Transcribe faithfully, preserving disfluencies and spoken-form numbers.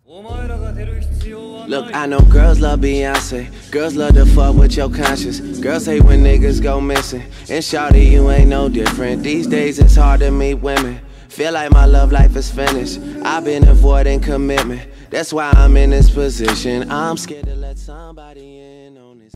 Look, I know girls love Beyonce, girls love to fuck with your conscience, girls hate when niggas go missing, and shawty, you ain't no different. These days it's hard to meet women, feel like my love life is finished. I've been avoiding commitment, that's why I'm in this position. I'm scared to let somebody in on this.